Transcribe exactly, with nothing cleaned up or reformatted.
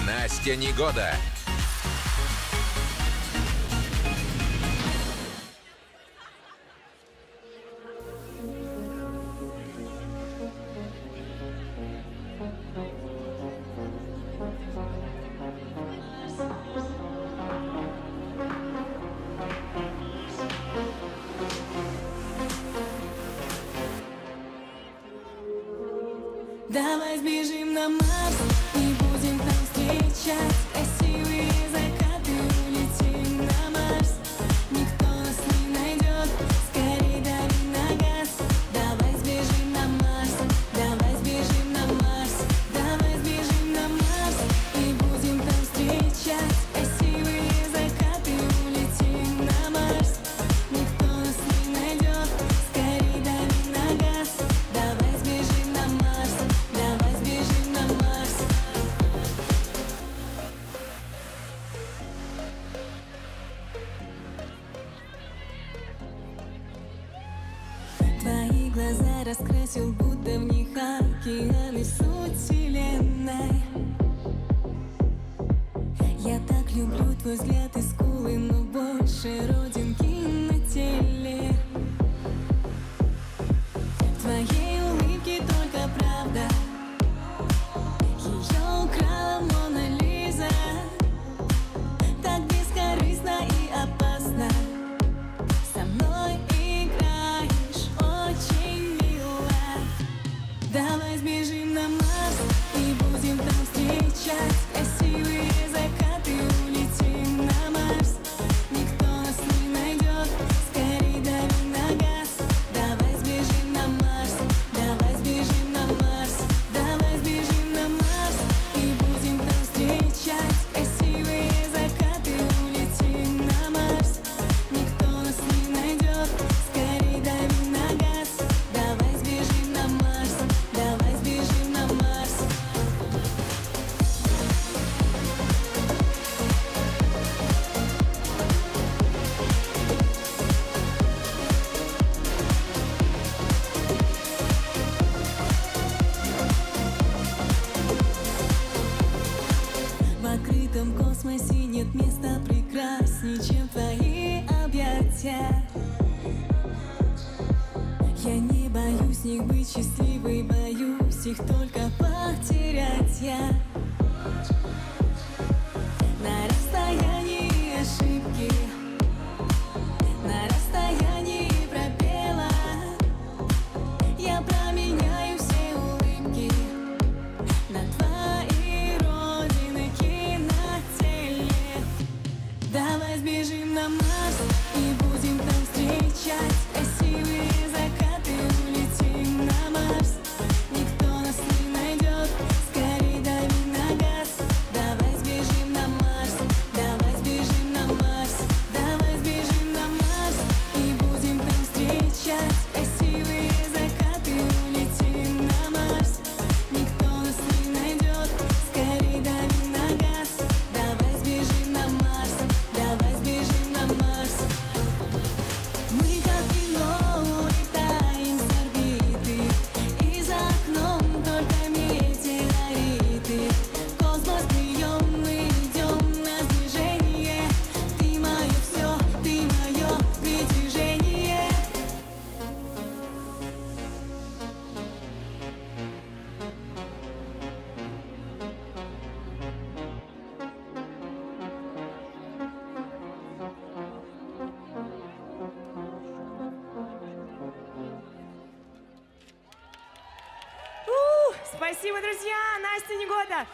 Настя Негода. Давай сбежим на Марс и будем там встречать красивые закаты, улетим на Марс. Никто нас не найдет, скорей дави на газ. Давай сбежим на Марс, давай сбежим на Марс. Давай сбежим на Марс и будем там встречать красивые закаты, улетим на Марс. Никто нас не найдет, скорей дави на газ. Давай сбежим на Марс. Давай сбежим на Марс. Твои глаза раскрасил, будто в них океаны, суть вселенной. Я так люблю твой взгляд и скулы, но больше родинки на теле. В твоей улыбке только правда. Ее украла Мона Лиза. Так бескорыстно и опасно. Со мной играешь очень мило. Давай сбежим на Марс и будем там встречать красивые закаты, улетим на Марс. Никто нас не найдет, скорей дави на газ. Давай сбежим на Марс, давай сбежим на Марс. Давай сбежим на Марс и будем там встречать красивые закаты, улетим на Марс. Никто нас не найдет, скорей дави на газ. Давай сбежим на Марс, давай сбежим на Марс. В открытом космосе нет места прекраснее, чем твои объятия. Я не боюсь в них быть счастливой, боюсь их только потерять я. На расстоянии ошибки, на расстоянии пробела я променяю все улыбки на твои родинки на теле. Давай сбежим на Марс и будем там встречать красивые закаты, улетим на Марс. Никто нас не найдет, скорей дави на газ. Давай сбежим на Марс, давай сбежим на Марс. Давай сбежим на Марс и будем там встречать красивые закаты, улетим на Марс. Никто нас не найдет, скорей дави на газ. Давай сбежим на Марс, давай сбежим на Марс. Мы как кино улетаем с орбиты, и за окном только метеориты. Космос прием, мы идем на сближение. Ты мое все, ты мое притяжение. Спасибо, друзья! Настя Негода!